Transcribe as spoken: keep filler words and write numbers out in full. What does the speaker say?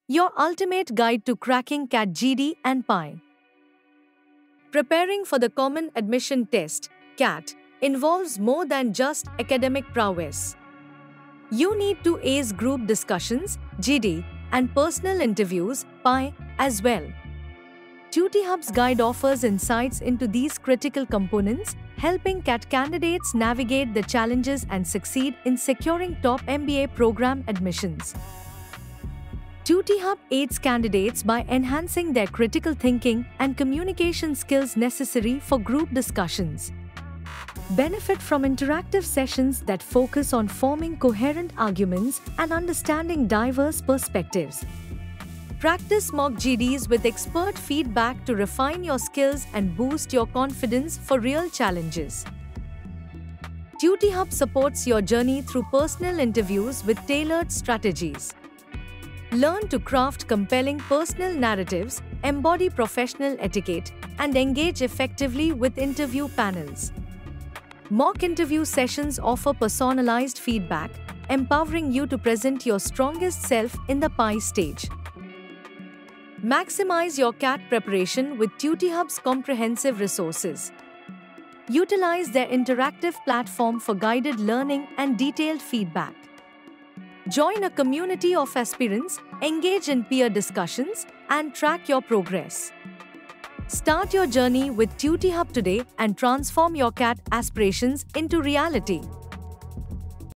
your ultimate guide to cracking CAT G D and P I. Preparing for the Common Admission Test, CAT, involves more than just academic prowess. You need to ace group discussions, G D, and personal interviews, P I, as well. TutyHub's guide offers insights into these critical components, helping CAT candidates navigate the challenges and succeed in securing top M B A program admissions. TutyHub aids candidates by enhancing their critical thinking and communication skills necessary for group discussions. Benefit from interactive sessions that focus on forming coherent arguments and understanding diverse perspectives. Practice mock G Ds with expert feedback to refine your skills and boost your confidence for real challenges. TutyHub supports your journey through personal interviews with tailored strategies. Learn to craft compelling personal narratives, embody professional etiquette, and engage effectively with interview panels. Mock interview sessions offer personalized feedback, empowering you to present your strongest self in the P I stage. Maximize your CAT preparation with TutyHub's comprehensive resources. Utilize their interactive platform for guided learning and detailed feedback. Join a community of aspirants, engage in peer discussions, and track your progress. Start your journey with TutyHub today and transform your CAT aspirations into reality.